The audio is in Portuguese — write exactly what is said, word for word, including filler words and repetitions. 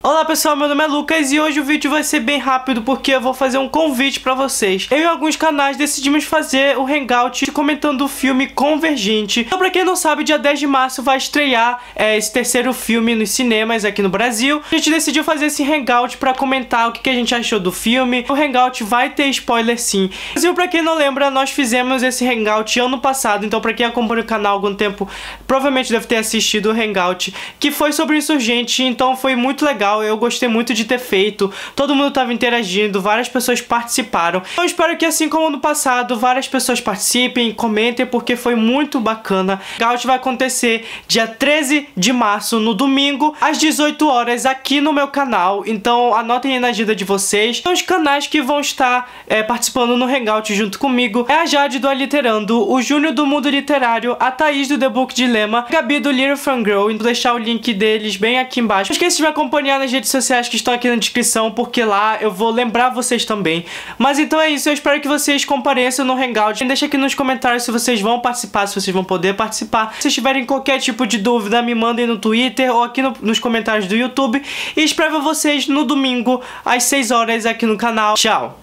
Olá pessoal, meu nome é Lucas e hoje o vídeo vai ser bem rápido porque eu vou fazer um convite pra vocês. Eu e alguns canais decidimos fazer o hangout comentando o filme Convergente. Então pra quem não sabe, dia dez de março vai estrear é, esse terceiro filme nos cinemas aqui no Brasil. A gente decidiu fazer esse hangout pra comentar o que, que a gente achou do filme. O hangout vai ter spoiler sim. Mas pra quem não lembra, nós fizemos esse hangout ano passado, então pra quem acompanha o canal há algum tempo, provavelmente deve ter assistido o hangout, que foi sobre Insurgente, então foi muito legal. Eu gostei muito de ter feito, todo mundo estava interagindo, várias pessoas participaram. Eu espero que, assim como no passado, várias pessoas participem, comentem, porque foi muito bacana. O hangout vai acontecer dia treze de março, no domingo, às dezoito horas, aqui no meu canal. Então anotem aí na agenda de vocês. Então, os canais que vão estar é, participando no hangout junto comigo é a Jade do Aliterando, o Júnior do Mundo Literário, a Thaís do The Book Dilemma, a Gabi do Little Fangirl. Vou deixar o link deles bem aqui embaixo. Não esqueça de me acompanhar nas redes sociais que estão aqui na descrição, porque lá eu vou lembrar vocês também. Mas então é isso, eu espero que vocês compareçam no hangout. Deixa aqui nos comentários se vocês vão participar, se vocês vão poder participar. Se tiverem qualquer tipo de dúvida, me mandem no Twitter ou aqui no, nos comentários do YouTube. E espero vocês no domingo às seis horas aqui no canal. Tchau!